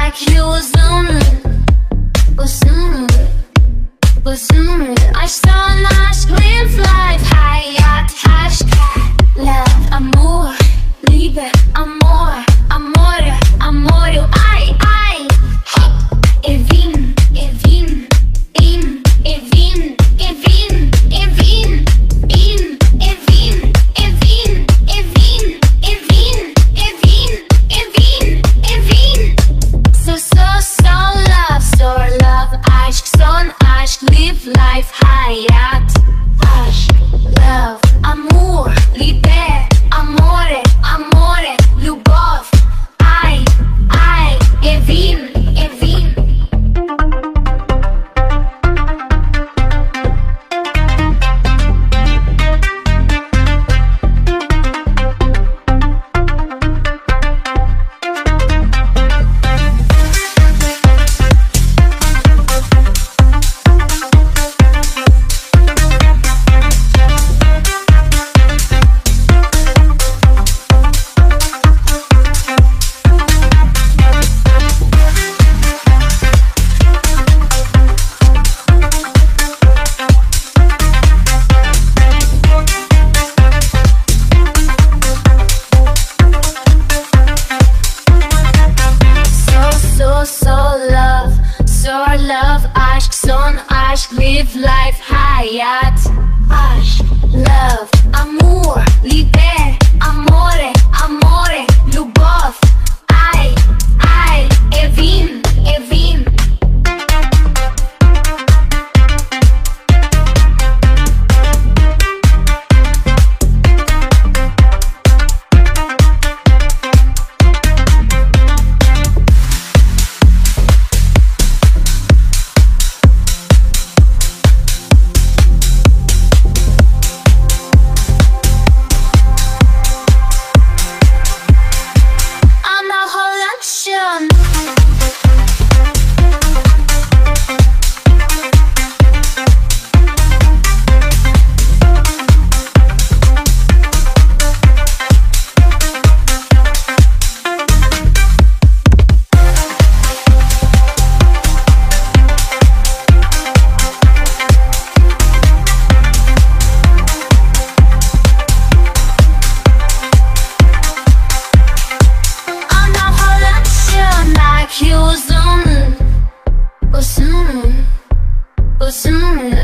like you uzun, uzun, uzun. Aşktan aşk, live life. Hayat aşk, love, amor, liebe, amor, amore, amore. Ay, ay. Evim, evim, in, evim, evim, evim, in, evim, evim, evim, evim, evim, evim, evim. So love, aşk, son aşk, live life. Hayat aşk, love, amor, liebe, amore, amore, любовь. Ay, ay, evim, evim. So love, aşk, son aşk, live life. Hayat aşk, love, amor, liebe, amore, amore, любовь. Ay, ay, evim, evim. Uzun, uzun, uzun.